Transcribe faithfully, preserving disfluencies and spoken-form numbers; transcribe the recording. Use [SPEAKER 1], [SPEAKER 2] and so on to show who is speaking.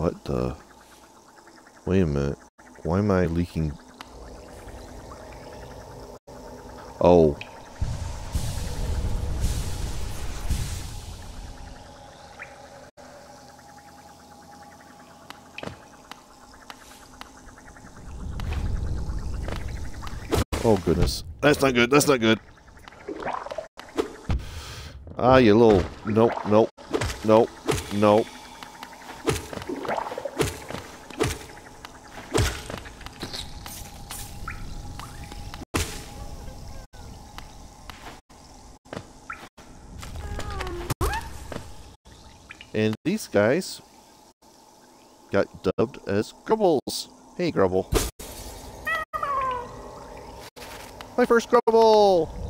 [SPEAKER 1] What the? Wait a minute. Why am I leaking? Oh. Oh goodness. That's not good. That's not good. Ah, you little... Nope, nope, nope, nope. And these guys got dubbed as Grubbles. Hey, Grubble. My first Grubble!